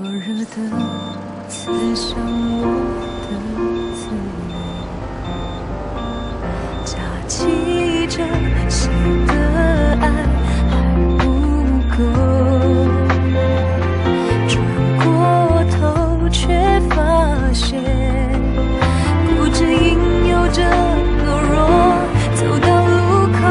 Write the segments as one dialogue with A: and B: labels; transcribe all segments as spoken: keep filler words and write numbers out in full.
A: 热的刺向我的滋味，假期着谁的爱还不够，转过头却发现固执引诱着懦弱走到路口，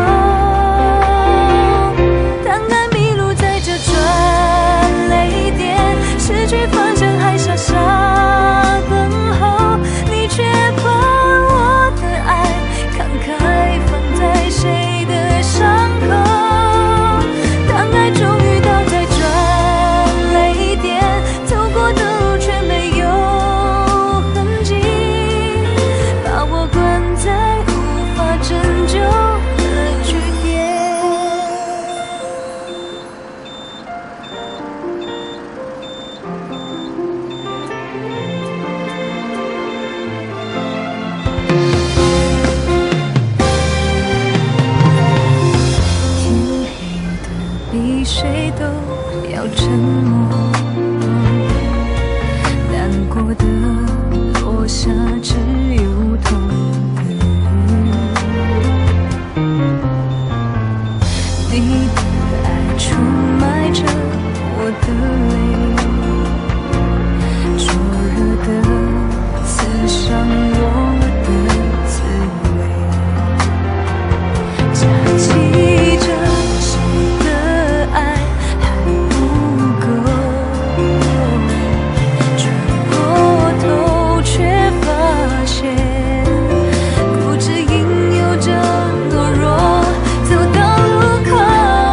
A: 当爱迷路在这转泪点，失去方向还傻傻等候，你却把我的爱慷慨放在谁的伤口，当爱终于倒在转泪点，走过的路却没有痕迹，把我关在无法拯救的据点。天黑的比谁都要沉默，难过的落下只有痛的雨，你的爱出卖着我的泪，灼热的刺伤我的滋味，假期着谁的爱还不够，转过头却发现固执引诱着懦弱走到路口，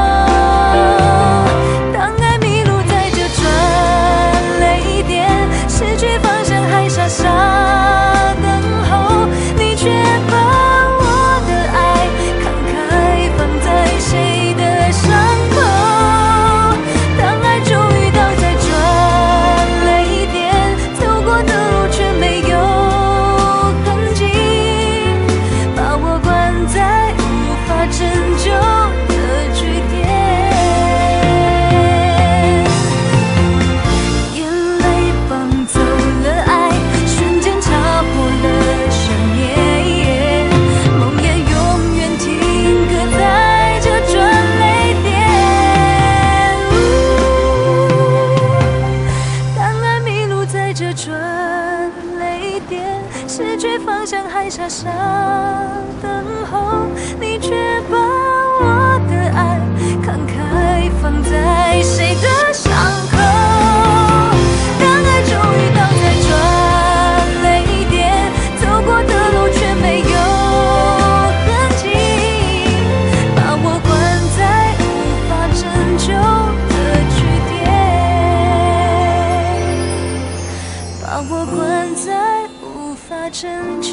A: 当爱迷路在这转泪点，失去方向还傻傻等候，你却把我的爱慷慨放在谁的伤口，当爱终于倒在转泪点，走过的路却没有痕迹，把我关在无法拯救的据点。眼泪绑走了爱，瞬间擦破了想念，梦魇永远停格在这转泪点。当爱迷路在这转泪点，失去方向还傻傻等候，你却把我的爱慷慨放在谁的伤口，当爱终于倒在转泪点，走过的路却没有痕迹，把我关在无法拯救的据点，把我关在无法拯救